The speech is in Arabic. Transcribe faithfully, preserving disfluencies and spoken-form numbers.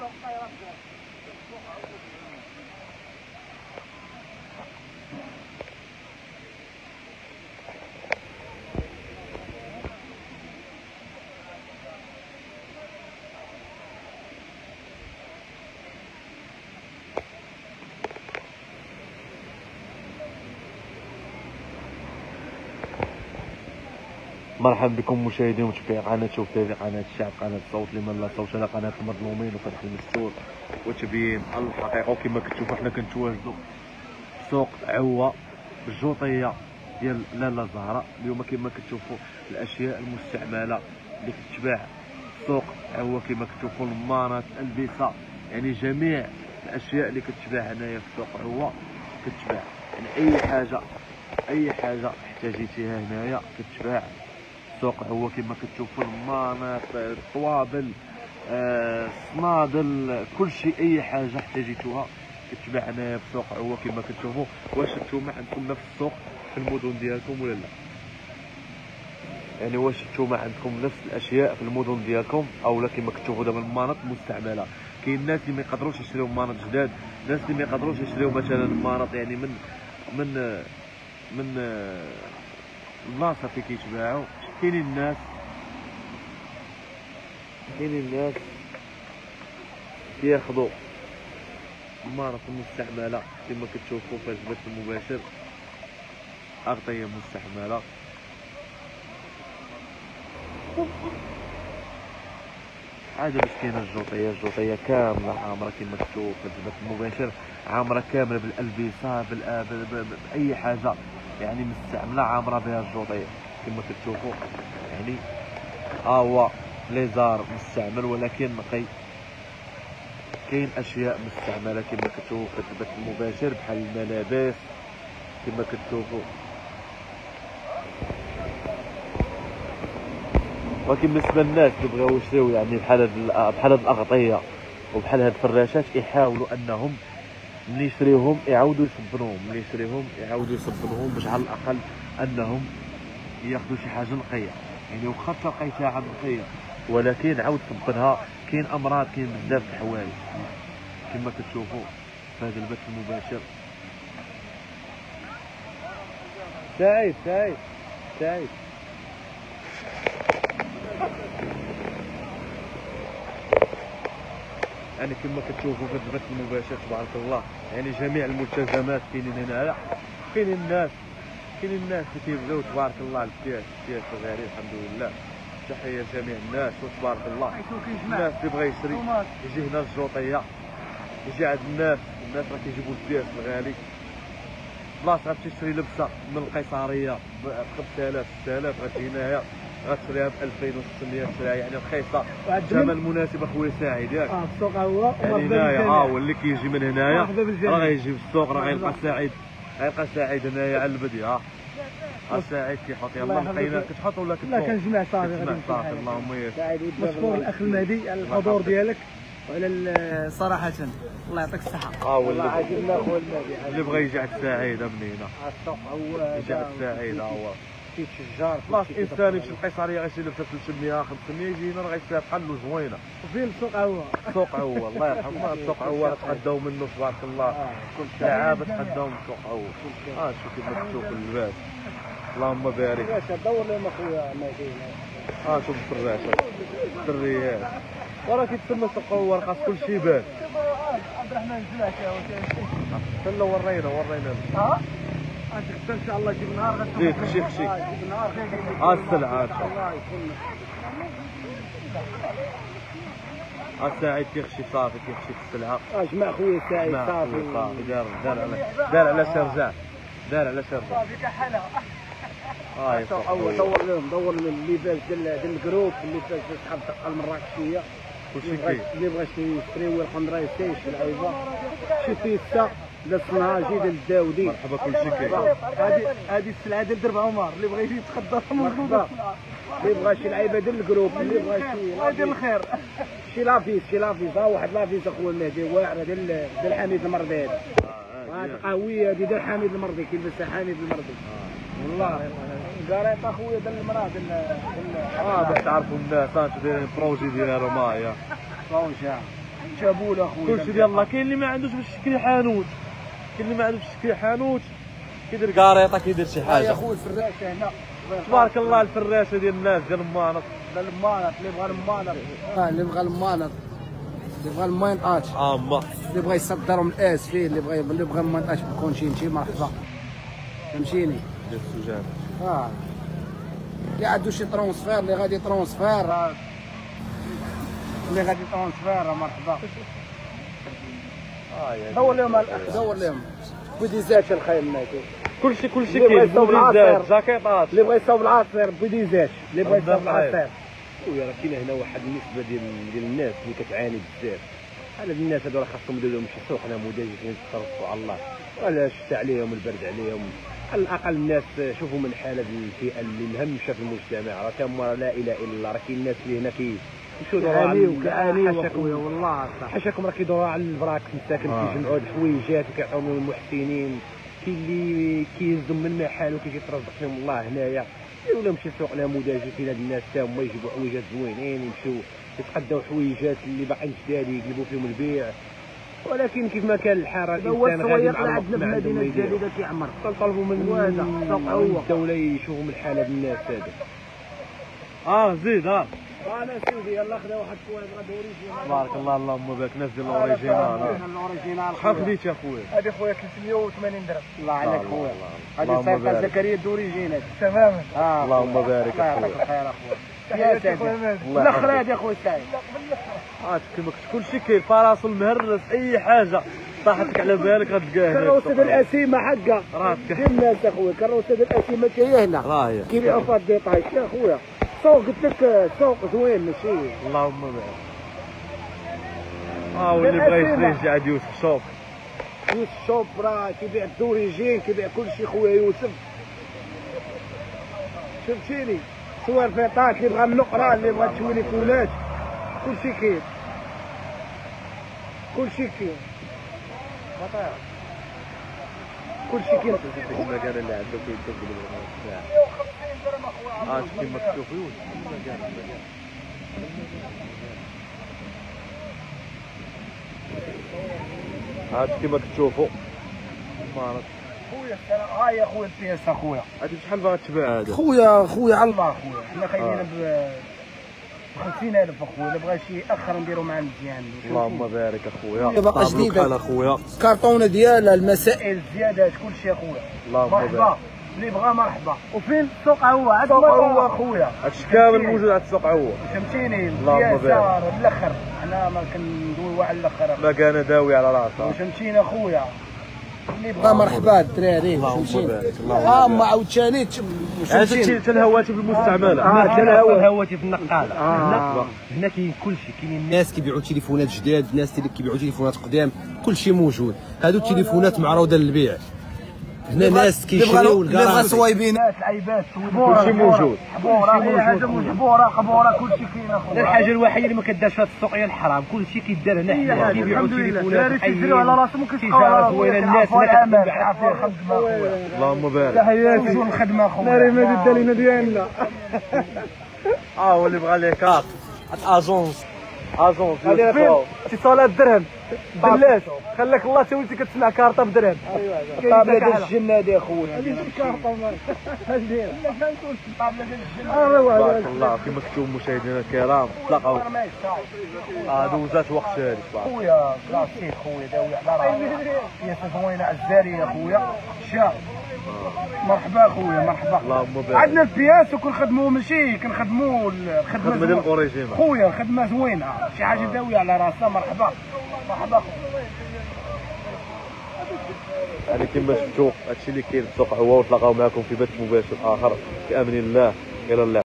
مرحبا بكم مشاهدين ومتابعي قناه شوف تيفي، قناه الشعب، قناه الصوت لمن لا صوت لنا، قناه المظلومين وفتح المستور وتبيين الحقيقه. وكما كتشوفوا حنا كنتواجدوا سوق عوا بالجوطيه ديال لاله زهراء. اليوم كما كتشوفوا الاشياء المستعمله اللي كتباع سوق عوا، كما كتشوفوا المانات، البسه، يعني جميع الاشياء اللي كتباع هنايا في سوق عوا كتباع. يعني اي حاجه اي حاجه احتاجيتيها هنايا كتباع سوق عوا. كما كتشوفوا المانات، الطوابل، آه، الصنادل، كل شيء اي حاجه احتاجيتوها كتباع هنايا في سوق عوا. كما كتشوفوا، واش نتوما عندكم نفس السوق في المدن ديالكم ولا لا؟ يعني واش نتوما عندكم نفس الاشياء في المدن ديالكم او لا؟ كما كتشوفوا دابا المانات مستعمله، كاين الناس اللي ما يقدروش يشريو مانات جداد، ناس اللي ما يقدروش يشريو مثلا مانات يعني من من من البلاصه فين كيتباعوا. كاينين الناس كاينين الناس كياخذوا المارط المستعمله كما كتشوفوا في البث المباشر، اغطيه مستعمله. عاد باش كاينه الجوطيه، الجوطيه كامله عامره كما كتشوف في البث المباشر، عامره كامله بالالبسه باي حاجه يعني مستعمله، عامره بها الجوطيه كما كتشوفوا. يعني ها هو ليزار مستعمل ولكن نقي، كاين اشياء مستعمله كما كتشوفوا في البث المباشر بحال الملابس كما كتشوفوا. ولكن بالنسبه للناس اللي بغاو يشريو يعني بحال هاد بحال هاد الاغطيه وبحال هاد الفراشات، يحاولوا انهم ملي يشريوهم يعاودوا يصبنوهم، ملي يشريوهم يعاودوا يصبنوهم باش على الاقل انهم ياخذوا شي حاجه نقيه. يعني واخا لقيتها عاد نقيه ولكن عاود صبنها، كاين امراض، كاين بزاف د الحوايج كما كتشوفوا في هذا البث المباشر. سعيد سعيد سعيد يعني كما كتشوفوا في البث المباشر تبارك الله، يعني جميع الملتزمات كاينين هنايا. كاينين الناس كاينين الناس اللي كيبغيو تبارك الله البياس البياس غالي الحمد لله. تحيه لجميع الناس وتبارك الله. الناس اللي بغى يشري يجي هنا الجوطيه، يجي عند الناس، الناس راه كيجيبوا البياس الغالي. بلاصه غتمشي تشري لبسه من القيصريه ب خمسة آلاف ستة آلاف، غتجي هنايا غتشريها ب ألفين وستمية، تشريها يعني رخيصه، ثمن مناسب اخويا سعيد ياك. اه السوق هو يعني هنايا ها هو اللي كيجي من هنايا راه غيجي في السوق، راه غيلقى سعيد، غيلقى سعيد هنايا على البدي. ها ها سعيد كيحط يلاه نقينا كتحط ولا كتحط؟ لا كنجمع صافي غادي صافي. اللهم يسر. سعيد مشكور الاخ المهدي على الحضور ديالك وعلى صراحه الله يعطيك الصحه. اه والله عاجبنا خويا المهدي اللي بغى يجي عند سعيد منينا السوق هو يجي عند سعيد. ها هو كيتشجر بلاص انسان يمشي للقيصريه غيشري لبسه ثلاثمية خمسمية، يجي هنا راه غيشريها بحال زوينه. وفين السوق هو السوق هو الله يرحمه، السوق هو تقداو منه تبارك الله، لعابه تقداو من السوق هو. ها شوف كيف تشوف اللباس، اللهم بارك. فراشه دور لهم اخويا مهدي. ها شوف الفراشه الدريات، وراه كيتسمى سوق هو، خاص كلشي يبان. عبد الرحمن جمعت يا حتى لو ورينا ورينا ها غتغدا ان شاء الله شي نهار غتكون جيك شيخ شيخ شي نهار ها السلعه الله يكون ها سعيد كيخشي صافي، كيخشي في السلعه. اه جمع خويا سعيد صافي صافي دار دار على دار على شرجع، دار على شرجع صافي كحالها. اه اول دور لهم دور لهم اللباس ديال ديال الجروب، اللباس ديال صحاب الدقه المراكشيه، كلشي كاين. اللي بغى يشري ويلقى رايسيش العيبه شي فيستا ديال الصناجي ديال الداودي. مرحبا كلشي كاين. هذه هذه السلعه ديال درب عمر، اللي بغى يجي يتخدر مرحبا، اللي بغى شي لعيبه ديال الجروب، اللي بغى شي ديال الخير، شي لافيس شي لافيس. ها واحد لافيس اخويا المهدي واعره ديال ديال حميد المرضي. هذه هذه القهويه هذه ديال حميد المرضي، كيلبسها حميد المرضي والله. قريت اخويا ديال المراه ديال اه باش تعرفوا الناس انتو دايرين بروجي ديالهم. ها هي بروجي شابوله اخويا. كلشي ديال الله. كاين اللي ما عندوش باش يشكري حانوت، كاين اللي ما عندوش باش يشكري حانوت، كيدير كاريطه، كيدير شي حاجه. يا خويا الفراشه هنا تبارك الله الفراشه ديال الناس ديال المانط. لا المانط اللي بغى المانط، اه اللي بغى المانط، اللي بغى الماينطات، اه ما اللي بغى يصدروا من الاس فيه، اللي بغى اللي بغى الماينطات بالكونشينتي مرحبا. فهمتيني؟ ديال السجان. اه اللي عنده شي ترونسفير، اللي غادي ترونسفير، اللي غادي ترونسفير مرحبا. اه يا دور لهم دور لهم بوديزات الخيل ماكي. كلشي كلشي كاين. بوديزات، جاكيطات، اللي بغى يصاوب العصير بوديزات، اللي بغى يصاوب العصير. خويا راه كاين هنا واحد النسبه ديال ديال الناس اللي كتعاني بزاف. هاد الناس هادو راه خاصهم يديروا لهم شي سوقنا مدججين يتصرفوا على الله، ولا الشتا عليهم البرد عليهم. على الاقل الناس شوفوا من حال هاد الفئه اللي مهمشه في المجتمع، راه تما لا اله الا الله. راه كاين الناس اللي هنا كي يمشيو كيعانيو كيعانيو اخويا والله صح. حاشاكم راه كيدوروا على البراك مساكن، كيجمعوا الحويجات وكيعطيوهم للمحسنين. كاين اللي كيهزوا من محل وكيجي يترزق فيهم الله هنايا، يديروا لهم شي سوق نموذجي فين هاد الناس تا هما يجيبوا حويجات زوينين، يمشيو يتقداو حويجات اللي باقيين جداد يقلبوا فيهم البيع. ولكن كيف ما كان الحال راه الانسان غادي مع الوقت ما عندهم ما يديروا. كيعمر كنطلبوا من الدوله يشوفوا من حال هاد الناس هذا. اه زيد. اه انا سيدي يلا خذ واحد شويه غير اوريجينال. تبارك الله اللهم بارك. ناس ديال الاوريجينال. الاوريجينال شحال خديتي اخويا؟ هذه خويا ثلاثمية وثمانين درهم. الله عليك خويا. هذه صيفطه زكريا الاوريجينال تماما. اه اللهم بارك اخويا. الله يعطيك الخير اخويا. يا سيدي الاخر هذه اخويا سعيد. اه كيما كلشي كاين، فراسو المهرس اي حاجه طاحت لك على بالك غتلقاها. كروسه الاسيمه حقا راه ديال الناس اخويا. كروسه الاسيمه هي هنا راه هي كيبيعوا فيها الديطاي يا خويا. سوق قلت لك سوق زوين ماشي. اللهم بارك. اه واللي بغى يشري يجي عند يوسف شوب. يوسف شوب راه كيبيع الدوريجين، كيبيع كلشي خويا يوسف. فهمتيني؟ سواء الفيطات اللي بغى النقره، اللي بغى التوليفونات، كلشي كاين، كلشي كاين، كلشي كاين. المكان اللي عنده كيدوب بالغرام. اه كيما كتشوفوا يوسف هاد كيما كتشوفوا. خويا ها يا خويا البياس اخويا. هادي بشحال باغا تباع هذا؟ خويا خويا على الله خويا. حنا خايبين ب خمسين ألف اخويا. اللي بغى شي ياخر نديرو معاه مزيان. اللهم بارك اخويا. باقا جديده اخويا. كارطونه ديالها المسائل الزيادات كلشي اخويا. اللهم مرحبا اللي بغى مرحبا. وفين السوق هو عاد هو اخويا. هادشي كامل موجود على السوق هو. فهمتيني؟ اللهم بارك. الاخر حنا ما كندويو على الاخر. ما كان داوي على راسها. فهمتيني اخويا؟ اللي بغى مرحبا الدراري. اللهم بارك. اه ما عاوتاني هذا حتى الهواتف المستعمله. اه حتى الهواتف النقاله. آه. هنا كاين كلشي. كاين الناس كيبيعوا تليفونات جداد، الناس اللي كيبيعوا تليفونات قدام، كلشي موجود. هادو التليفونات معروضه للبيع. هنا ناس كيشريو اللي بغى صويبينات العيبات كلشي موجود. حبوره اي حاجه مجبوره قبوره كلشي كاين اخويا. الحاجه الوحيده اللي ما كدارش هاد السوق هي الحرام. كلشي كيدار هنا. كيبيعوا تليفونات كيشريو على راسهم تجاره زوينه. الناس هنا كتبيع فيها خدمه اخويا. اللهم بارك. تحياتي الخدمه اخويا. ناري ما الدليل ديالنا. اه هو اللي بغى لي كارت اجونس اجونس اتصالات درهم بلاش. خلاك الله تا وليتي كتسمع كارطه بدرهم. ايوا الطابله ديال الجنه هذه اخويا. هذه الكارطه اش داير؟ الطابله ديال الجنه. بارك الله. كما كتشوفوا مشاهدينا الكرام تلاقاو. اه دوزات وقت هادي خويا كلاسيك خويا داوي على راسك. هي زوينه عزاريه خويا. شا مرحبا خويا مرحبا. اللهم بارك. عندنا البياس وكنخدموا ماشي كنخدموا الخدمه ديال الاوريجينال خويا. الخدمه زوينه شي حاجه داويه على راسها. مرحبا مرحبا خويا. يعني كما شفتوا هادشي اللي كاين في السوق هو. وتلاقاو معكم في بث مباشر اخر في امان الله. الى اللقاء.